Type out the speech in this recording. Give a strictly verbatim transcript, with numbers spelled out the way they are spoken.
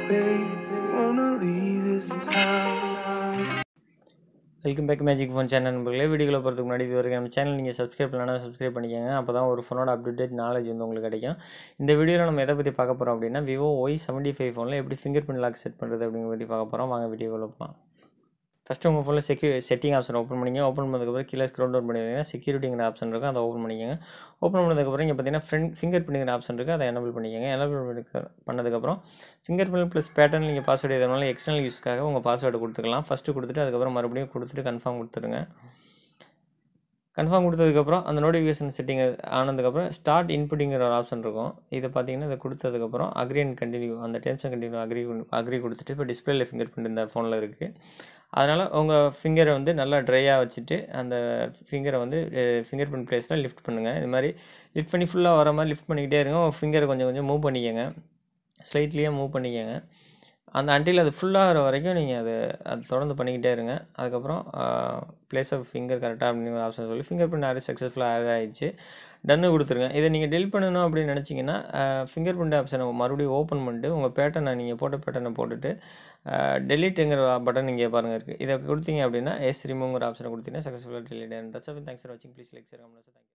Welcome back magic phone channel நண்பர்களே. வீடியோவில் போகிறதுக்கு முன்னாடி இது வரைக்கும் நம்ம சேனல் நீங்கள் சப்ஸ்கிரைப் பண்ணலாம், சப்ஸ்கிரைப் பண்ணிக்கோங்க. அப்போ தான் ஒரு ஃபோனோட அப்டேட் நாலேஜ் வந்து உங்களுக்கு கிடைக்கும். இந்த வீடியோவில் நம்ம எதை பற்றி பார்க்க போகிறோம் அப்படின்னா, விவோ ஒய் செவன்ட்டி ஃபைவ் ஃபோனில் எப்படி ஃபிங்கர் பிரிண்ட் லாக் செட் பண்ணுறது அப்படிங்கிற பற்றி பார்க்க போகிறோம். வாங்க வீடியோவில் போகலாம். ஃபஸ்ட்டு உங்கள் ஃபோனில் செக்யூ செட்டிங் ஆப்ஷன் ஓப்பன் பண்ணிங்க. ஓப்பன் பண்ணதுக்கப்புறம் கீழே ஸ்க்ரோல் டவுன் பண்ணிங்கன்னா செக்யூரிட்டிங்கிற ஆப்ஷன் இருக்குது, அதை ஓப்பன் பண்ணிக்கோங்க. ஓப்பன் பண்ணதுக்கப்புறம் இங்கே பார்த்தீங்கன்னா ஃப்ரண்ட் ஃபிங்கர் பிரிண்ட்ங்கிற ஆப்ஷன் இருக்குது, அதை எனபிள் பண்ணிக்கோங்க. எனபிள் பண்ணதுக்கப்புறம் ஃபிங்கர் பிரிண்ட் ப்ளஸ் பேட்டர்ன் நீங்கள் பாஸ்வேர்டு எதனால எக்ஸ்டர்னல் யூஸ்க்காக உங்கள் பாஸ்வேர்டு கொடுத்துக்கலாம். ஃபஸ்ட்டு கொடுத்துட்டு அதுக்கப்புறம் மறுபடியும் கொடுத்துட்டு கன்ஃபார்ம் கொடுத்துருங்க. கன்ஃபார்ம் கொடுத்ததுக்கப்புறம் அந்த நோட்டிஃபிகேஷன் செட்டிங் ஆனதுக்கப்புறம் ஸ்டார்ட் இன்புட்டிங்கிற ஒரு ஆப்ஷன் இருக்கும். இதை பார்த்தீங்கன்னா இதை கொடுத்ததுக்கப்புறம் அக்ரி அண்ட் கண்டினியூ, அந்த terms and continue agree agree கொடுத்துட்டு இப்போ டிஸ்பிளேல ஃபிங்கர் பிரிண்ட் இந்த ஃபோனில் இருக்குது. அதனால் உங்கள் ஃபிங்கரை வந்து நல்லா ட்ரையாக வச்சுட்டு அந்த ஃபிங்கரை வந்து ஃபிங்கர் பிரிண்ட் ப்ளேஸில் லிஃப்ட் பண்ணுங்கள். இது மாதிரி லிஃப்ட் பண்ணி ஃபுல்லாக வர மாதிரி லிஃப்ட் பண்ணிக்கிட்டே இருங்க. உங்கள் ஃபிங்கரை கொஞ்சம் கொஞ்சம் மூவ் பண்ணிக்கோங்க, ஸ்லைட்லியே மூவ் பண்ணிக்கோங்க. அந்த அன்டில் அது ஃபுல்லாகிற வரைக்கும் நீங்கள் அது அது தொடர்ந்து பண்ணிக்கிட்டே இருங்க. அதுக்கப்புறம் ப்ளேஸ் ஆஃப் ஃபிங்கர் கரெக்டாக அப்படின்னு ஒரு ஆப்ஷன் சொல்லி ஃபிங்கர் பிரிண்ட் ஆட் சக்ஸஸ்ஃபுல்லாக ஆட் ஆகிடுச்சு. டன்னு கொடுத்துருங்க. இதை நீங்கள் டெலிட் பண்ணணும் அப்படின்னு நினச்சிங்கன்னா ஃபிங்கர் பிரிண்ட் ஆப்ஷனை மறுபடியும் ஓப்பன் பண்ணிட்டு உங்கள் பேட்டர்னை நீங்கள் போட்ட பேட்டர்னை போட்டுட்டு டெலிட்டுங்கிற பட்டன் இங்கே பாருங்கள் இருக்குது. இதை கொடுத்தீங்க அப்படின்னா எஸ் ரிமூவ்ங்கிற ஆப்ஷனை கொடுத்தீங்கன்னா சக்ஸஸ்ஃபுல்லாக டெலிட் ஆகும். That's all. தேங்க்ஸ் ஃபார் வாட்சிங். Please like share comment. Thank you.